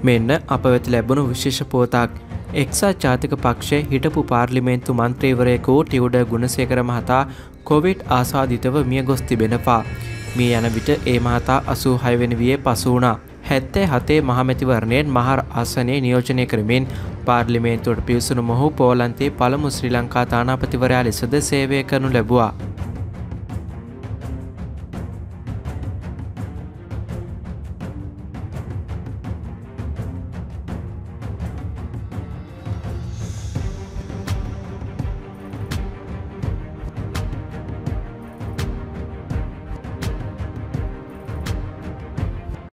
මෙන්න අප වෙත ලැබුණු විශේෂ පුවතක්. එක්සත් ජාතික පක්ෂයේ හිටපු පාර්ලිමේන්තු මන්ත්‍රීවරයෙකු ටියුඩර් ගුණසේකර මහතා කොවිඩ් ආසාදිතව මිය ගොස් තිබෙනවා. මිය යන විට ඒ මහතා 86 වෙනි වියේ පසු වුණා. 77 මහමැතිවරණයෙන් මහා ආසනයේ නියෝජනය කරමින් පාර්ලිමේන්තුවට පිවිසුණු මොහු පෝලන්තයේ පළමු ශ්‍රී ලංකා තානාපතිවරයා ලෙසද සේවය කරනු ලැබුවා.